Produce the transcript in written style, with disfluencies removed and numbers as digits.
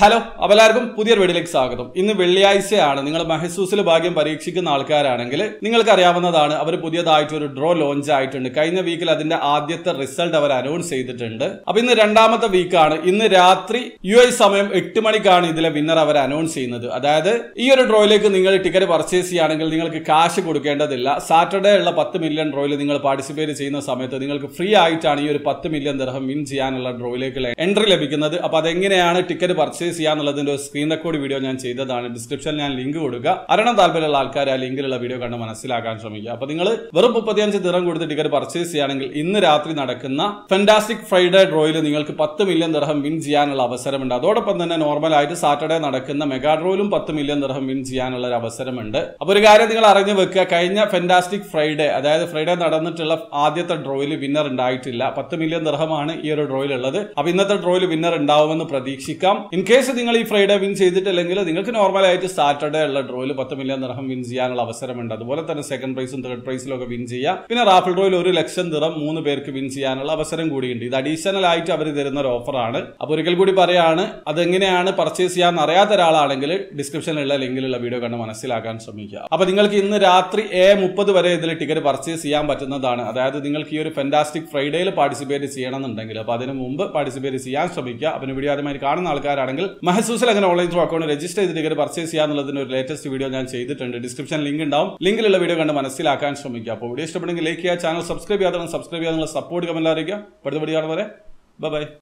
Hello എല്ലാവർക്കും പുതിയൊരു വീഡിയോയിലേക്ക് സ്വാഗതം. ഇന്ന് വെള്ളിയാഴ്ചയാണ്. നിങ്ങൾ മഹസൂസിൽ ഭാഗ്യം പരീക്ഷിക്കുന്ന ആൾക്കാരാണെങ്കിൽ നിങ്ങൾക്ക് അറിയാവുന്നതാണ്, അവർ പുതിയതായിട്ട് ഒരു ഡ്രോ ലോഞ്ച് ആയിട്ടുണ്ട്. കഴിഞ്ഞ വീക്കിൽ അതിന്റെ ആദ്യത്തെ റിസൾട്ട് അവർ അനൗൺസ് ചെയ്തിട്ടുണ്ട്. അപ്പൊ ഇന്ന് രണ്ടാമത്തെ വീക്കാണ്. ഇന്ന് രാത്രി UAE സമയം 8 മണിക്കാണ് ഇതിലെ വിന്നർ അവർ അനൗൺസ് ചെയ്യുന്നത്. അതായത് ഈ ഒരു ഡ്രോയിലേക്ക് നിങ്ങൾ ടിക്കറ്റ് പർച്ചേസ് ചെയ്യുകയാണെങ്കിൽ നിങ്ങൾക്ക് കാശ് കൊടുക്കേണ്ടതില്ല. സാറ്റർഡേ ഉള്ള 10 മില്യൺ ഡ്രോയിൽ നിങ്ങൾ പാർട്ടിസിപ്പേറ്റ് ചെയ്യുന്ന സമയത്ത് നിങ്ങൾക്ക് ഫ്രീ ആയിട്ടാണ് ഈ ഒരു 10 മില്യൺ ദിർഹം വിൻ ചെയ്യാനുള്ള ഡ്രോയിലേക്ക് എൻട്രി ലഭിക്കുന്നത്. അപ്പൊ അതെങ്ങനെയാണ് ടിക്കറ്റ് പർച്ചേസ് ചെയ്യാന്നുള്ളതിന്റെ ഒരു സ്ക്രീൻ റെക്കോർഡ് വീഡിയോ ഞാൻ ചെയ്തതാണ്. ഡിസ്ക്രിപ്ഷനിൽ ഞാൻ ലിങ്ക് കൊടുക്കുക. അറിയണം താല്പര്യമുള്ള ആൾക്കാർ ആ ലിങ്കിലുള്ള വീഡിയോ കണ്ട് മനസ്സിലാക്കാൻ ശ്രമിക്കുക. അപ്പൊ നിങ്ങൾ വെറും 35 ദിർഹം കൊടുത്ത് ടിക്കറ്റ് പർച്ചേസ് ചെയ്യുകയാണെങ്കിൽ ഇന്ന് രാത്രി നടക്കുന്ന ഫാന്റാസ്റ്റിക് ഫ്രൈഡേ ഡ്രോയിൽ നിങ്ങൾക്ക് 10 മില്യൺ ദിർഹം വിൻ ചെയ്യാനുള്ള അവസരമുണ്ട്. അതോടൊപ്പം തന്നെ നോർമൽ ആയിട്ട് സാറ്റർഡേ നടക്കുന്ന മെഗാ ഡ്രോയിലും 10 മില്യൺ ദിർഹം വിൻ ചെയ്യാനുള്ള ഒരു അവസരമുണ്ട്. അപ്പൊ ഒരു കാര്യം നിങ്ങൾ അറിഞ്ഞു വെക്കുക, കഴിഞ്ഞ ഫാന്റാസ്റ്റിക് ഫ്രൈഡേ അതായത് ഫ്രൈഡേ നടന്നിട്ടുള്ള ആദ്യത്തെ ഡ്രോയിൽ വിന്നർ ഉണ്ടായിട്ടില്ല. 10 മില്യൺ ദിർഹമാണ് ഈ ഒരു ഡ്രോയിൽ ഉള്ളത്. അപ്പൊ ഇന്നത്തെ ഡ്രോയിൽ വിന്നർ ഉണ്ടാവുമെന്ന് പ്രതീക്ഷിക്കാം. ഇൻ കേസ് നിങ്ങൾ ഈ ഫ്രൈഡേ വിൻ ചെയ്തിട്ടില്ലെങ്കിൽ നിങ്ങൾക്ക് നോർമൽ ആയിട്ട് സാറ്റർഡേ ഉള്ള ഡ്രോയിൽ 10 മില്യൺ ദിർഹം വിൻ ചെയ്യാനുള്ള അവസരമുണ്ട്. അതുപോലെ തന്നെ സെക്കൻഡ് പ്രൈസും തേർഡ് പ്രൈസിലും ഒക്കെ വിൻ ചെയ്യാം. പിന്നെ റാഫിൾ ഡ്രോയിൽ 1 ലക്ഷം ദിർഹം 3 പേർക്ക് വിൻ ചെയ്യാനുള്ള അവസരം കൂടിയുണ്ട്. ഇത് അഡീഷണൽ ആയിട്ട് അവർ തരുന്ന ഒരു ഓഫറാണ്. അപ്പൊ ഒരിക്കൽ കൂടി പറയാണ്, അതെങ്ങനെയാണ് പർച്ചേസ് ചെയ്യാൻ അറിയാത്ത ഒരാളാണെങ്കിൽ ഡിസ്ക്രിപ്ഷനിലുള്ള ലിങ്കിലുള്ള വീഡിയോ കണ്ട് മനസ്സിലാക്കാൻ ശ്രമിക്കുക. അപ്പൊ നിങ്ങൾക്ക് ഇന്ന് രാത്രി 7:30 വരെ ഇതിൽ ടിക്കറ്റ് പർച്ചേസ് ചെയ്യാൻ പറ്റുന്നതാണ്. അതായത് നിങ്ങൾക്ക് ഈ ഒരു ഫാന്റാസ്റ്റിക് ഫ്രൈഡേയിൽ പാർട്ടിസിപ്പേറ്റ് ചെയ്യണമെന്നുണ്ടെങ്കിൽ അപ്പൊ അതിന് മുമ്പ് പാർട്ടിസിപ്പേറ്റ് ചെയ്യാൻ ശ്രമിക്കുക. പിന്നെ വീഡിയോ ആദ്യമായി കാണുന്ന ആൾക്കാരാണെങ്കിൽ മഹസൂസിൽ അങ്ങനെ ഓൺലൈൻ ത്രൂ അക്കൗണ്ട് രജിസ്റ്റർ ചെയ്ത് ടിക്കറ്റ് പർച്ചേസ് ചെയ്യാന്നുള്ളതിന് ഒരു ലേറ്റസ്റ്റ് വീഡിയോ ഞാൻ ചെയ്തിട്ടുണ്ട്. ഡിസ്ക്രിപ്ഷൻ ലിങ്ക് ഉണ്ടാവും. ലിങ്കിലുള്ള വീഡിയോ കണ്ട് മനസ്സിലാക്കാൻ ശ്രമിക്കുക. അപ്പോൾ വീഡിയോ ഇഷ്ടപ്പെടുമെങ്കിൽ ലൈക്ക് ചെയ്യുക, ചാനൽ സബ്സ്ക്രൈബ് ചെയ്യാതെ സബ്സ്ക്രൈബ് ചെയ്യാനുള്ള സപ്പോർട്ട് കമന്റ് അറിയിക്കുക. അടുത്ത വീഡിയോ കാണുന്നവരെ ബൈ.